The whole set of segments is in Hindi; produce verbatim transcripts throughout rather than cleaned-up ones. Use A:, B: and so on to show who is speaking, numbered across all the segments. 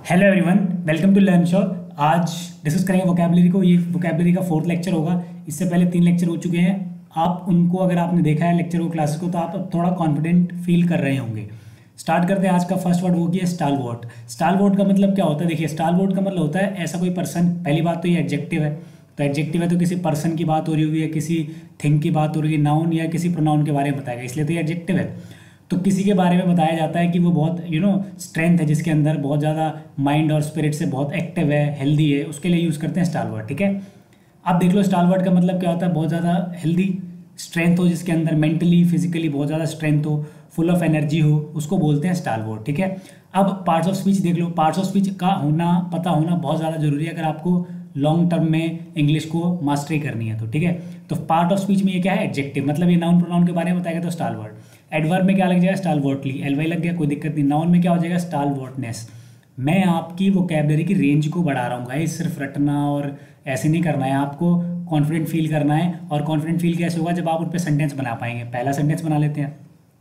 A: Hello everyone, welcome to learn show. आज डिस्कस करेंगे वोकैबुलरी को। ये वोकैबुलरी का फोर्थ लेक्चर होगा। इससे पहले तीन लेक्चर हो चुके हैं। आप उनको अगर आपने देखा है लेक्चर को, क्लास को, तो आप अब थोड़ा कॉन्फिडेंट फील कर रहे होंगे। स्टार्ट करते हैं। आज का फर्स्ट वर्ड वो किया स्टालवर्ट। स्टालवर्ट का मतलब क्या होता है? देखिए, स्टालवर्ट का मतलब होता है ऐसा कोई पर्सन। पहली बात तो ये एडजेक्टिव है, तो एडजेक्टिव है तो किसी पर्सन की बात हो रही हुई है, किसी थिंग की बात हो रही है, नाउन या किसी प्रोनाउन के बारे में बताएगा, इसलिए तो ये एडजेक्टिव है। तो किसी के बारे में बताया जाता है कि वो बहुत यू नो स्ट्रेंथ है, जिसके अंदर बहुत ज़्यादा माइंड और स्पिरिट से बहुत एक्टिव है, हेल्दी है, उसके लिए यूज़ करते हैं स्टालवर्ट। ठीक है, आप देख लो स्टालवर्ट का मतलब क्या होता है। बहुत ज़्यादा हेल्दी, स्ट्रेंथ हो, जिसके अंदर मेंटली फिजिकली बहुत ज़्यादा स्ट्रेंथ हो, फुल ऑफ एनर्जी हो, उसको बोलते हैं स्टालवर्ट। ठीक है, अब पार्ट्स ऑफ स्पीच देख लो। पार्ट्स ऑफ स्पीच का होना, पता होना बहुत ज़्यादा जरूरी है अगर आपको लॉन्ग टर्म में इंग्लिश को मास्टरी करनी है तो। ठीक है, तो पार्ट ऑफ स्पीच में ये क्या है? एडजेक्टिव, मतलब ये नाउन प्रोनाउन के बारे में बताएगा तो स्टालवर्ट। एडवर्ब में क्या लग जाएगा? स्टालवर्टली। एलवाई लग गया, कोई दिक्कत नहीं। नाउन में क्या हो जाएगा? स्टालवर्टनेस। मैं आपकी वोकैबुलरी की रेंज को बढ़ा रहा हूँ गाइस, सिर्फ रटना और ऐसे नहीं करना है, आपको कॉन्फिडेंट फील करना है। और कॉन्फिडेंट फील कैसे होगा? जब आप उन पर सेंटेंस बना पाएंगे। पहला सेंटेंस बना लेते हैं।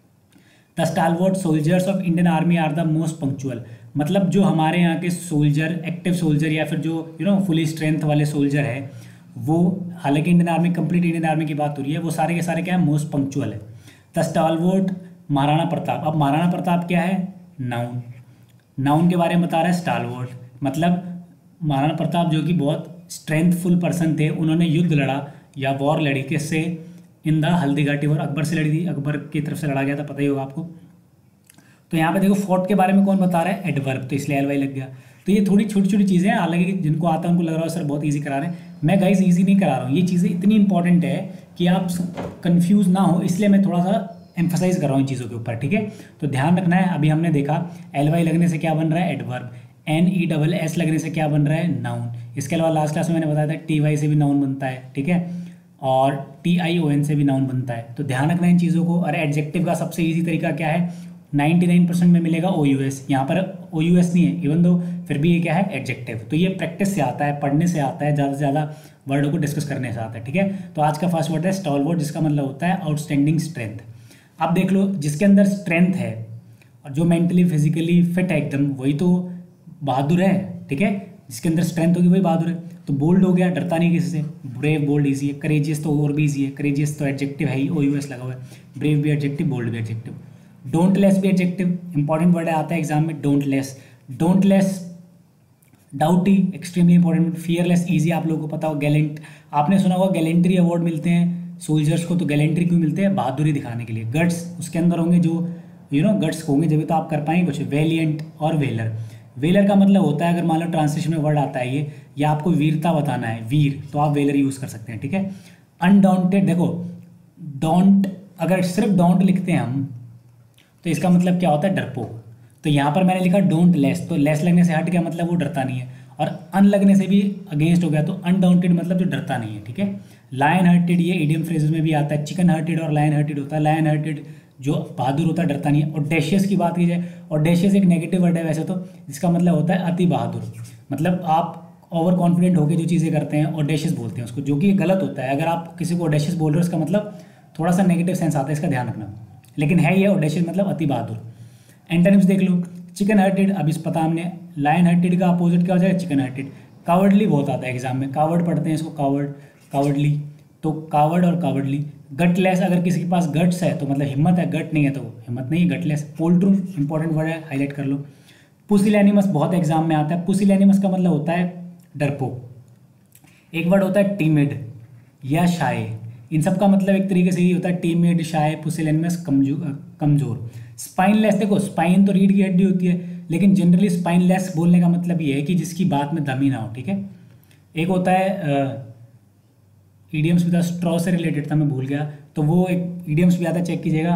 A: The stalwart soldiers of Indian army are the most punctual. मतलब जो हमारे यहाँ के सोल्जर, एक्टिव सोल्जर या फिर जो यू नो फुली स्ट्रेंथ वाले सोल्जर है, वो, हालांकि Indian army, complete Indian army की बात हो रही है, वो सारे के सारे क्या है? मोस्ट पंक्चुअल है। The stalwart Maharana Pratap. अब महाराणा प्रताप क्या है? नाउन। नाउन के बारे में बता रहा है स्टालवर्ट, मतलब महाराणा प्रताप जो कि बहुत स्ट्रेंथफुल पर्सन थे, उन्होंने युद्ध लड़ा या वॉर लड़ी, किससे? In the Haldi Ghati war, Akbar से लड़ी थी, अकबर की तरफ से लड़ा गया था, पता ही होगा आपको। तो यहाँ पे देखो फोर्ट के बारे में कौन बता रहा है? एडवर्ब, तो इसलिए एल वाई लग गया। तो ये थोड़ी छोटी छोटी चीज़ें हैं, हालांकि जिनको आता है उनको लग रहा है सर बहुत इजी करा रहे हैं। मैं गाइस इजी नहीं करा रहा हूँ, ये चीज़ें इतनी इंपॉर्टेंट है कि आप कंफ्यूज ना हो, इसलिए मैं थोड़ा सा एम्फसाइज कर रहा हूँ इन चीज़ों के ऊपर। ठीक है, तो ध्यान रखना है। अभी हमने देखा एल वाई लगने से क्या बन रहा है? Adverb. N E double S लगने से क्या बन रहा है? नाउन। इसके अलावा लास्ट क्लास में मैंने बताया था टी वाई से भी नाउन बनता है। ठीक है, और टी आई ओ एन से भी नाउन बनता है, तो ध्यान रखना इन चीज़ों को। अरे एडजेक्टिव का सबसे ईजी तरीका क्या है? निन्यानवे परसेंट में मिलेगा ओ यू एस। यहाँ पर ओ यू एस नहीं है इवन दो, फिर भी ये क्या है? एडजेक्टिव। तो ये प्रैक्टिस से आता है, पढ़ने से आता है, ज़्यादा से ज़्यादा वर्डों को डिस्कस करने से आता है। ठीक है, तो आज का फर्स्ट वर्ड है स्टॉलवर्ट, जिसका मतलब होता है आउटस्टैंडिंग स्ट्रेंथ। अब देख लो, जिसके अंदर स्ट्रेंथ है और जो मेंटली फिजिकली फिट है एकदम, वही तो बहादुर है। ठीक है, जिसके अंदर स्ट्रेंथ होगी वही बहादुर है। तो बोल्ड हो गया, डरता नहीं किसी से। ब्रेव, बोल्ड ईजी है। करेजियस तो और भी ईजी है। करेजियस तो एडजेक्टिव है ही, ओ यू एस लगा हुआ है। ब्रेव भी एडजेक्टिव, बोल्ड भी एडजेक्टिव। डोंट लेस भी एडजेक्टिव, इंपॉर्टेंट वर्ड है, आता है एग्जाम में। Dauntless, dauntless. Doughty, extremely important. Fearless, is, आप लोगों को पता हो। गैलेंट, आपने सुना होगा गैलेंट्री अवार्ड मिलते हैं सोल्जर्स को, तो गैलेंट्री क्यों मिलते हैं? बहादुरी दिखाने के लिए। गट्स, उसके अंदर होंगे जो यू नो गट्स होंगे, जब तो आप कर पाएंगे कुछ। वेलियंट और वेलर। वेलर का मतलब होता है, अगर मान लो ट्रांसलेशन में वर्ड आता है ये, या आपको वीरता बताना है, वीर, तो आप वेलर यूज़ कर सकते हैं। ठीक है, अनडाउंटेड, देखो डोंट, अगर सिर्फ डोंट लिखते हैं हम तो इसका मतलब क्या होता है? डरपोक। तो यहाँ पर मैंने लिखा डोंट लेस, तो लेस लगने से हट गया, मतलब वो डरता नहीं है। और अन लगने से भी अगेंस्ट हो गया, तो अनडाउंटेड मतलब जो डरता नहीं है। ठीक है, लायन हार्टेड, ये इडियम फ्रेजेस में भी आता है। चिकन हार्टेड और लायन हार्टेड होता है। लायन हार्टेड जो बहादुर होता है, डरता नहीं है। ऑडेशियस की बात की जाए, ऑडेशियस एक नेगेटिव वर्ड है वैसे तो, जिसका मतलब होता है अति बहादुर। मतलब आप ओवर कॉन्फिडेंट होकर जो चीज़ें करते हैं, ऑडेशियस बोलते हैं उसको, जो कि गलत होता है। अगर आप किसी को ऑडेशियस बोल रहे हो, उसका मतलब थोड़ा सा नेगेटिव सेंस आता है, इसका ध्यान रखना। लेकिन है ये ऑडेशियस मतलब अति बहादुर। एंटोनिम्स देख लो। चिकन हार्टेड, अभी पता हमने। लायन हार्टेड का अपोजिट क्या हो जाएगा? Chicken hearted. कावर्डली बहुत आता है एग्जाम में, कावर्ड पढ़ते हैं इसको, कावर्ड, कावर्डली। तो कावर्ड और कावर्डली। गटलेस, अगर किसी के पास गट्स है तो मतलब हिम्मत है, गट नहीं है तो हिम्मत नहीं है, गटलेस। पोल्ट्रूम, इंपॉर्टेंट वर्ड है, हाईलाइट कर लो। पुसिलैनिमस बहुत एग्जाम में आता है। पुसिलैनिमस का मतलब होता है डरपोक। एक वर्ड होता है टीमिड या शाय, इन सब का मतलब एक तरीके से ही होता है, टीमिड, शाय, पुसिलैनिमस, कमजोर कमजोर। स्पाइनलेस, देखो स्पाइन तो रीढ़ की हड्डी होती है, लेकिन जनरली स्पाइनलेस बोलने का मतलब ये है कि जिसकी बात में दम ही ना हो। ठीक है, एक होता है ईडियम्स भी था, स्ट्रॉ से रिलेटेड था, मैं भूल गया, तो वो एक ईडियम्स भी आता है, चेक कीजिएगा,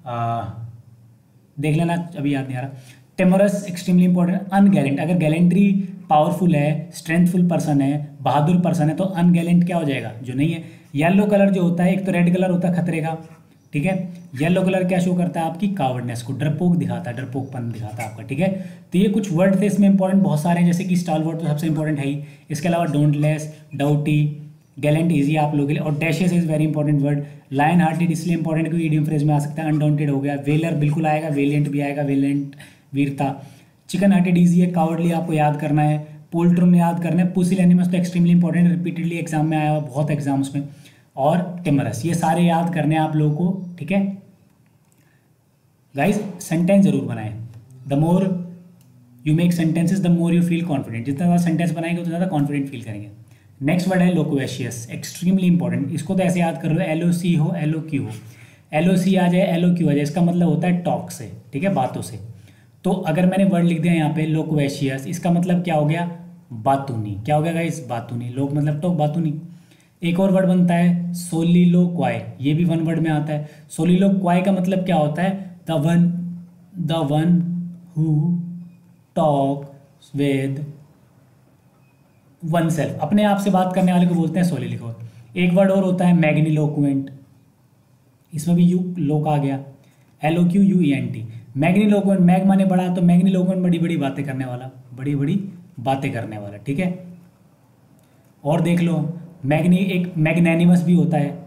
A: देख लेना, अभी याद नहीं आ रहा। टेमोरस, एक्सट्रीमली इंपॉर्टेंट। अनगैलेंट, अगर गैलेंट्री पावरफुल है, स्ट्रेंथफुल पर्सन है, बहादुर पर्सन है, तो अनगैलेंट क्या हो जाएगा? जो नहीं है। येलो कलर जो होता है, एक तो रेड कलर होता है खतरे का। ठीक है, येलो कलर क्या शो करता है? आपकी कावर्डनेस को, डरपोक दिखाता है, डरपोकपन दिखाता है आपका। ठीक है, तो ये कुछ वर्ड थे इसमें इंपॉर्टेंट, बहुत सारे हैं, जैसे कि स्टालवर्ट तो सबसे इंपॉर्टेंट है ही। इसके अलावा dauntless, doughty, gallant is आप लोगों के लिए। और audacious is very important word. Lion hearted इसलिए इंपॉर्टेंट क्योंकि इडियम फ्रेज में आ सकता है। अनडाउंटेड हो गया। वेलर बिल्कुल आएगा, वेलियंट भी आएगा, वेलियंट वीरता। चिकन हार्टेड ईजी है, कावर्डली आपको याद करना है, पोल्ट्रन याद करना है, पुसिलैनिमस तो एक्सट्रीमली इंपॉर्टेंट, रिपीटेडली एग्जाम में आया हुआ बहुत एग्जाम्स में, और टिमरस, ये सारे याद करने हैं आप लोगों को, ठीक है गाइस। सेंटेंस जरूर बनाएं, the more you make sentences the more you feel confident, जितना ज़्यादा सेंटेंस बनाएंगे उतना ज़्यादा कॉन्फिडेंट फील करेंगे। नेक्स्ट वर्ड है लोक्वेशियस, एक्सट्रीमली इंपॉर्टेंट, इसको तो ऐसे याद कर लो, एल ओ सी हो एल ओ क्यू हो, एल ओ सी आ जाए एल ओ क्यू आ जाए, इसका मतलब होता है टॉक से, ठीक है, बातों से। तो अगर मैंने वर्ड लिख दिया यहाँ पे लोक्वेशियस, इसका मतलब क्या हो गया, बातूनी, क्या हो गया गाइस, बातूनी, लोक मतलब टॉक, बातूनी। एक और वर्ड बनता है सोलिलोक्वाई, ये भी वन वर्ड में आता है। सोलिलोक्वाई का मतलब क्या होता है, the one the one who talk with one self, अपने आप से बात करने वाले को बोलते हैं सोलिलोक्वाई। एक वर्ड और होता है मैग्निलोक्वेंट, इसमें भी यू लोक आ गया, L O Q U E N T, magniloquent, mag माने बड़ा, तो मैग्निलोक्वेंट बड़ी बड़ी बातें करने वाला, बड़ी बड़ी बातें करने वाला, ठीक है। और देख लो मैग्नी, एक मैग्नेनिमस भी होता है,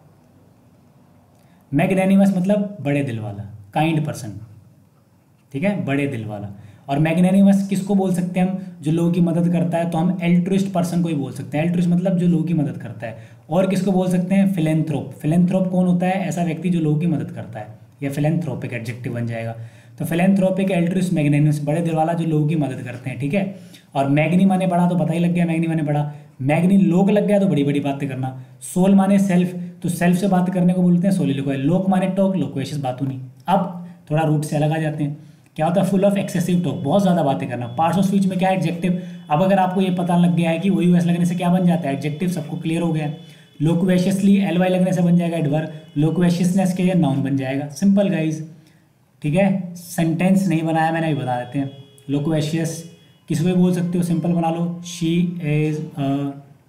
A: मैग्नेनिमस मतलब बड़े दिल वाला, काइंड पर्सन, ठीक है, बड़े दिल वाला। और मैग्नेनिमस किसको बोल सकते हैं हम, जो लोगों की मदद करता है, तो हम एल्ट्रुइस्ट पर्सन को ही बोल सकते हैं, एल्ट्रुइस्ट मतलब जो लोगों की मदद करता है। और किसको बोल सकते हैं, फिलेंथ्रोप, फिलेंथ्रोप कौन होता है, ऐसा व्यक्ति जो लोगों की मदद करता है, या फिलेंथ्रोपिक एडजेक्टिव बन जाएगा। तो फिलेंथ्रोपिक, एल्ट्रुइस्ट, मैग्नेनिमस, बड़े दिल वाला जो लोगों की मदद करते हैं, ठीक है। और मैग्नी माने बड़ा, तो पता ही लग गया, मैग्नी माने बड़ा, मैग्नी लोक लग गया तो बड़ी बड़ी बातें करना, सोल माने सेल्फ, तो सेल्फ से बात करने को बोलते हैं सोलिलोक्वाई, लोक माने टॉक, लोक्वेशियस बातूनी। अब थोड़ा रूट से अलग आ जाते हैं, क्या होता है, फुल ऑफ एक्सेसिव टॉक, बहुत ज़्यादा बातें करना। पार्ट्स ऑफ स्पीच में क्या है, एडजेक्टिव। अब अगर आपको ये पता लग गया है कि वही वैस लगने से क्या बन जाता है, एडजेक्टिव, सबको क्लियर हो गया है। लोक्वेशियसली एल वाई लगने से बन जाएगा एडवर्ब, लोक्वेशियसनेस के लिए नाउन बन जाएगा, सिंपल गाइज, ठीक है। सेंटेंस नहीं बनाया मैंने, अभी बता देते हैं। लोक्वेशियस किसी को भी बोल सकते हो, सिंपल बना लो, she is a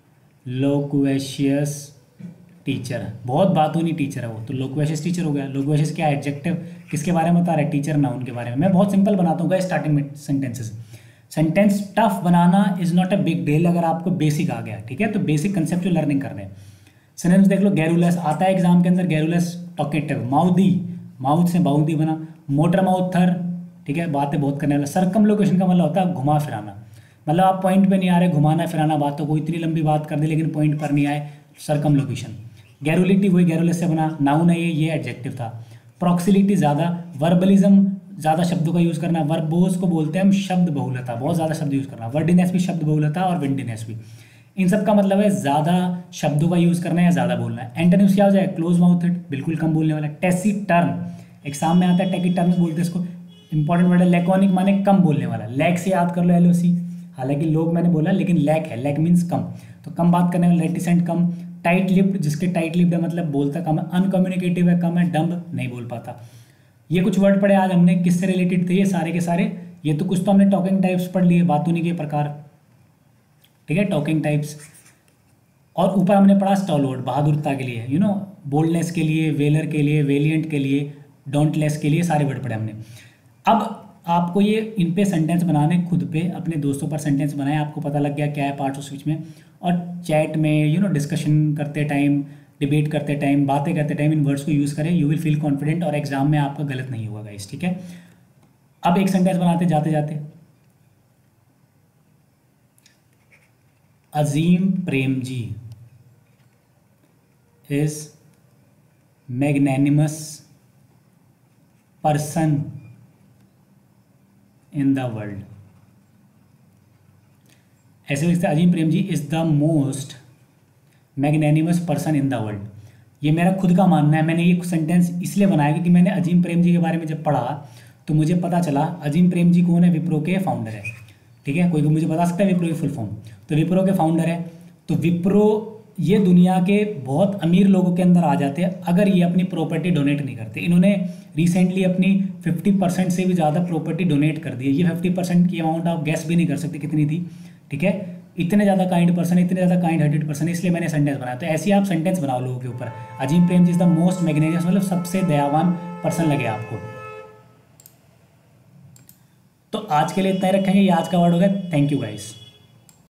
A: loquacious teacher, बहुत बातूनी टीचर है वो, तो लोक्वेशियस टीचर हो गया। लोक्वेशियस क्या है, एडजेक्टिव, किसके बारे में बता रहा है, टीचर, नाउन के बारे में। मैं बहुत सिंपल बनाता हूँ स्टार्टिंग में सेंटेंसेस। सेंटेंस टफ बनाना is not a big deal अगर आपको बेसिक आ गया, ठीक है, तो बेसिक कंसेप्चुअल लर्निंग कर रहे हैं। सिनोनिम्स देख लो, गैरुलस आता है एग्जाम के अंदर, गैरुलस टॉकेटिव, माउदी, माउथ से बाउदी बना, मोटर माउथर, ठीक है, बातें बहुत करने वाला। सर्कमलोकेशन का मतलब होता है घुमा फिराना, मतलब आप पॉइंट पे नहीं आ रहे, घुमाना फिराना बातों को, इतनी लंबी बात कर दी लेकिन पॉइंट पर नहीं आए, सर्कमलोकेशन। गैरुलिटी वही गैरुलस से बना, नाउन है ये, ये एडजेक्टिव था। प्रॉक्सिलिटी ज़्यादा, वर्बलिज्म ज़्यादा शब्दों का यूज़ करना, वर्बोज को बोलते हैं हम शब्द बहुलता, बहुत ज़्यादा शब्द यूज़ करना। वर्डिनेस भी शब्द बहुलता और विंडीनेस भी, इन सब का मतलब है ज़्यादा शब्दों का यूज़ करना है या ज़्यादा बोलना है। एंटोनिम्स क्या हो जाए, क्लोज माउथड, बिल्कुल कम बोलने वाला। टेसिटर्न, एग्जाम में आता है, टेकिटर्न बोलते हैं इसको, इंपॉर्टेंट वर्ड है। लैकोनिक माने कम बोलने वाला, लैक से याद कर लो, एल ओ सी, हालांकि लोग मैंने बोला लेकिन लैक है, लैक मीन्स कम, तो कम बात करने वाला। रेटिसेंट कम, टाइट लिप्ड, जिसके टाइट लिप्ड है मतलब बोलता कम है। अनकम्युनिकेटिव है, कम है। डम्ब, नहीं बोल पाता। ये कुछ वर्ड पढ़े आज हमने, किससे रिलेटेड थे ये सारे के सारे, ये तो कुछ तो हमने टॉकिंग टाइप्स पढ़ लिए, बातूनी के प्रकार, ठीक है, टॉकिंग टाइप्स। और ऊपर हमने पढ़ा स्टॉलवर्ड, बहादुरता के लिए, यू नो, बोल्डनेस के लिए, वेलर के लिए, वेलियंट के लिए, डोंटलेस के लिए, सारे वर्ड पढ़े हमने। अब आपको ये इन पे सेंटेंस बनाने, खुद पे अपने दोस्तों पर सेंटेंस बनाए, आपको पता लग गया क्या है पार्ट्स ऑफ स्पीच में। और चैट में, यू नो, डिस्कशन करते टाइम, डिबेट करते टाइम, बातें करते टाइम इन वर्ड्स को यूज़ करें, यू विल फील कॉन्फिडेंट, और एग्जाम में आपका गलत नहीं होगा गाइस, ठीक है। अब एक सेंटेंस बनाते जाते जाते, Azim Premji is magnanimous person in the world. ऐसे लिखते हैं, Azim Premji is the most magnanimous person in the world. ये मेरा खुद का मानना है, मैंने ये सेंटेंस इसलिए बनाया क्योंकि मैंने अजीम प्रेम जी के बारे में जब पढ़ा तो मुझे पता चला अजीम प्रेम जी कौन है, विप्रो के फाउंडर है, ठीक है। कोई को मुझे बता सकता है विप्रो की फुल फॉर्म, तो विप्रो के फाउंडर है। तो विप्रो ये दुनिया के बहुत अमीर लोगों के अंदर आ जाते हैं अगर ये अपनी प्रॉपर्टी डोनेट नहीं करते। इन्होंने रिसेंटली अपनी पचास परसेंट से भी ज़्यादा प्रॉपर्टी डोनेट कर दी है। ये पचास परसेंट की अमाउंट आप गैस भी नहीं कर सकते कितनी थी, ठीक है। इतने ज़्यादा काइंड पर्सन, इतने ज़्यादा काइंड हार्टेड पर्सन, इसलिए मैंने सेंटेंस बनाया। तो ऐसे ही आप सेंटेंस बनाओ लोगों के ऊपर, Azim Premji is the most magnanimous, मतलब सबसे दयावान पर्सन लगे आपको। तो आज के लिए इतना ही रखेंगे, ये आज का वर्ड हो गया। Thank you guys.